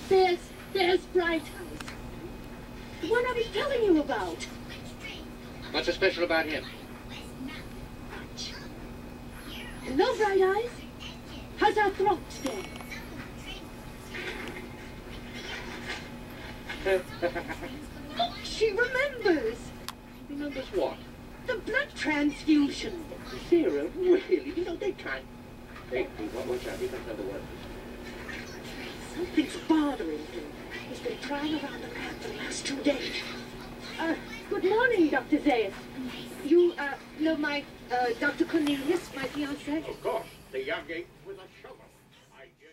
There's Bright Eyes. The one I was telling you about. What's so special about him? Hello, Bright Eyes. How's our throat today? Oh, she remembers. Remembers what? The blood transfusion. Zira, really? You know, they can't. What's that? He doesn't know the word. Something's bothering him. He's been trying around the lab for the last 2 days. Good morning, Dr. Zira. You, know my, Dr. Cornelius, my fiancé? Of course. The young ape with a shovel. I hear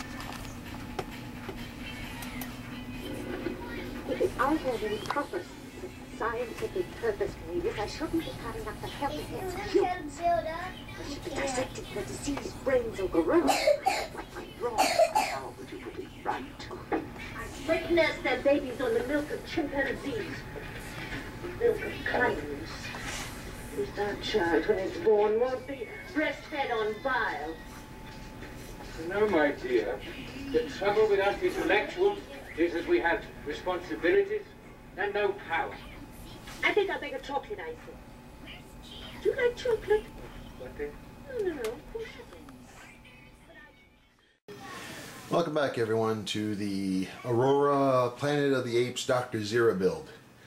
you. If I had any proper scientific purpose for this, I shouldn't be cutting up the healthy heads of you. I should be dissecting the diseased brains of gorillas. What went wrong? How would you put it right? I witnessed their babies on the milk of chimpanzees. The milk of kindness. Who's that child when it's born won't be breastfed on bile. No, my dear. The trouble with us intellectuals is that we have responsibilities and no power. I think I'll make a chocolate icing. Do you like chocolate? No, of course you do. Welcome back, everyone, to the Aurora Planet of the Apes Dr. Zira build.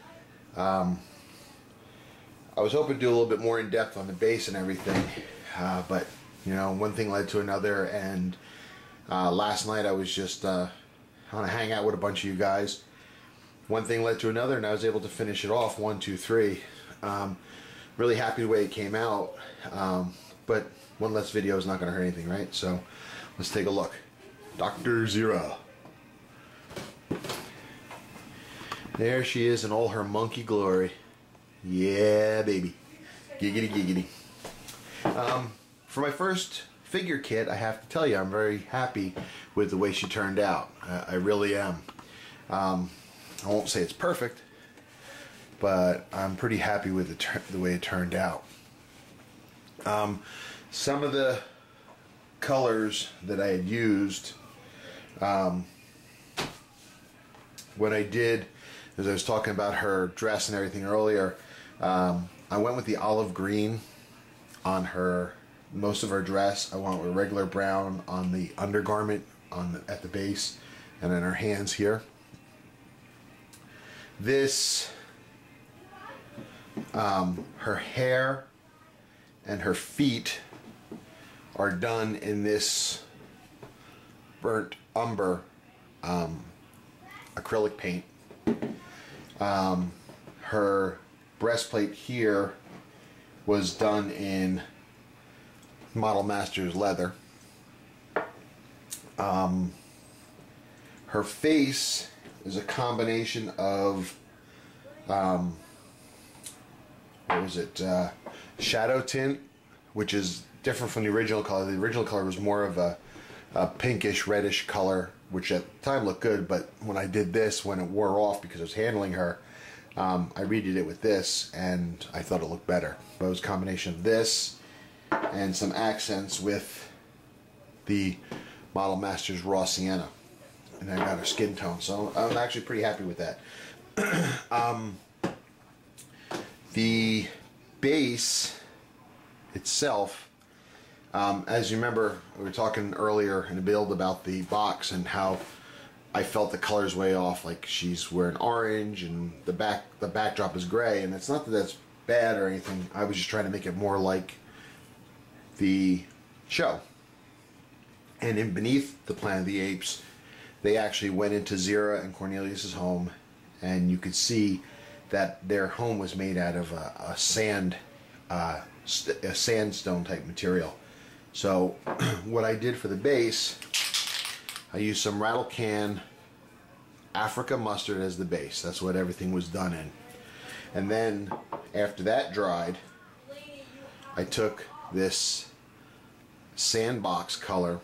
I was hoping to do a little bit more in depth on the base and everything, but you know, one thing led to another, and last night I was just on a hangout with a bunch of you guys. One thing led to another, and I was able to finish it off 1, 2, 3. Really happy the way it came out, but one less video is not going to hurt anything, right? So let's take a look. Dr. Zira. There she is in all her monkey glory. Yeah, baby. Giggity, giggity. For my first figure kit, I have to tell you, I'm very happy with the way she turned out. I really am. I won't say it's perfect, but I'm pretty happy with the way it turned out. Some of the colors that I had used, what I did, as I was talking about her dress and everything earlier, I went with the olive green on most of her dress. I went with regular brown on the undergarment at the base, and then her hands here. This, her hair and her feet are done in this burnt umber acrylic paint. Her breastplate here was done in Model Masters leather. Her face is a combination of what was it, shadow tint, which is different from the original color. The original color was more of a pinkish reddish color, which at the time looked good, but when I did this, when it wore off because I was handling her, I redid it with this and I thought it looked better. But it was a combination of this and some accents with the Model Masters Raw Sienna, and I got her skin tone, so I'm actually pretty happy with that. The base itself, as you remember, we were talking earlier in the build about the box and how I felt the colors way off. Like she's wearing orange and the backdrop is gray, and it's not that that's bad or anything. I was just trying to make it more like the show. And in beneath the Planet of the Apes, they actually went into Zira and Cornelius's home, and you could see that their home was made out of a sandstone type material. So what I did for the base, I used some rattle can Africa mustard as the base. That's what everything was done in. And then after that dried, I took this sandbox color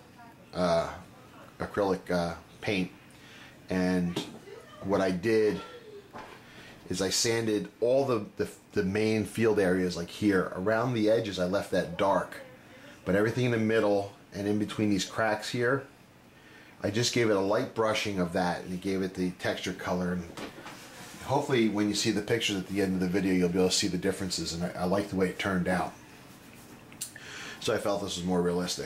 acrylic paint, and what I did is I sanded all the main field areas, like here. Around the edges I left that dark, but everything in the middle and in between these cracks here, I just gave it a light brushing of that, and it gave it the texture color. And hopefully when you see the pictures at the end of the video, you'll be able to see the differences, and I like the way it turned out. So I felt this was more realistic.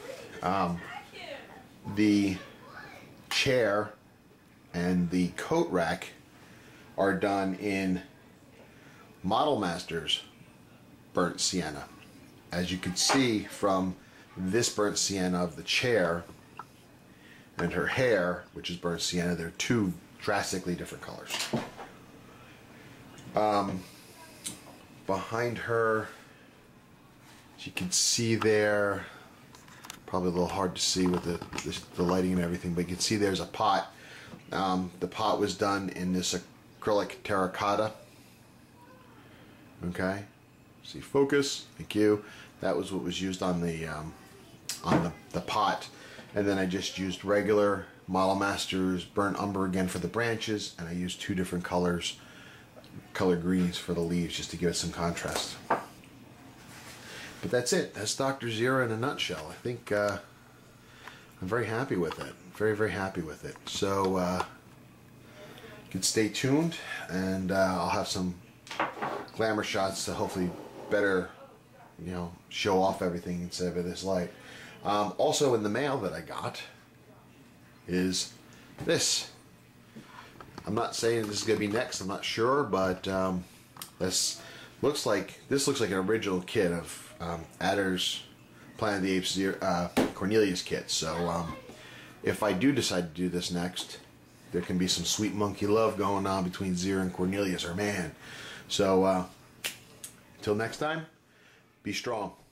The chair and the coat rack are done in Model Masters burnt sienna. As you can see from this burnt sienna of the chair and her hair, which is burnt sienna, they're two drastically different colors. Behind her, as you can see there, probably a little hard to see with the lighting and everything, but you can see there's a pot. The pot was done in this acrylic terracotta. Okay, see, focus. Thank you. That was what was used on the pot, and then I just used regular Model Masters burnt umber again for the branches, and I used two different color greens for the leaves just to give it some contrast. But that's it. That's Dr. Zira in a nutshell. I think I'm very happy with it. Very, very happy with it. So you can stay tuned, and I'll have some glamour shots to hopefully better, you know, show off everything instead of this light. Also in the mail that I got is this. I'm not saying this is going to be next. I'm not sure, but this looks like an original kit of Adder's Planet of the Apes Cornelius kit. So if I do decide to do this next, there can be some sweet monkey love going on between Zira and Cornelius, our man. So until next time, be strong.